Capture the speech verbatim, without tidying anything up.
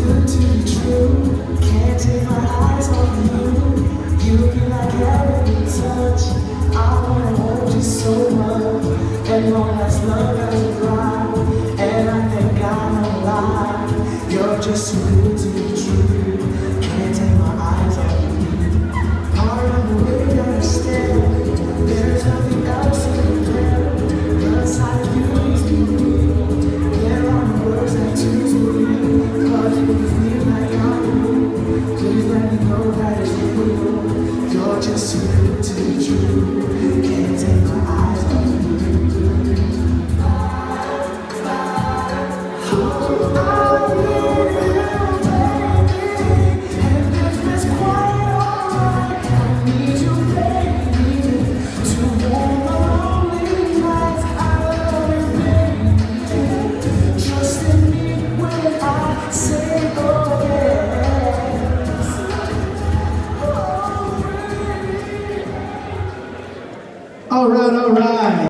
good to be true. Can't take my eyes off you. You feel like heaven you touch. I wanna hold you so much. And long as love doesn't fly. And I think I'm alive. You're just too good to be true. Can't take my eyes off you. Part of the way that I stand. There's nothing else to compare. The sight of you makes me real. There are no words that choose me. Cause you feel like I'm you. Please let me know that it's real. You're just too good to be true. Can't take my eyes off you. All right.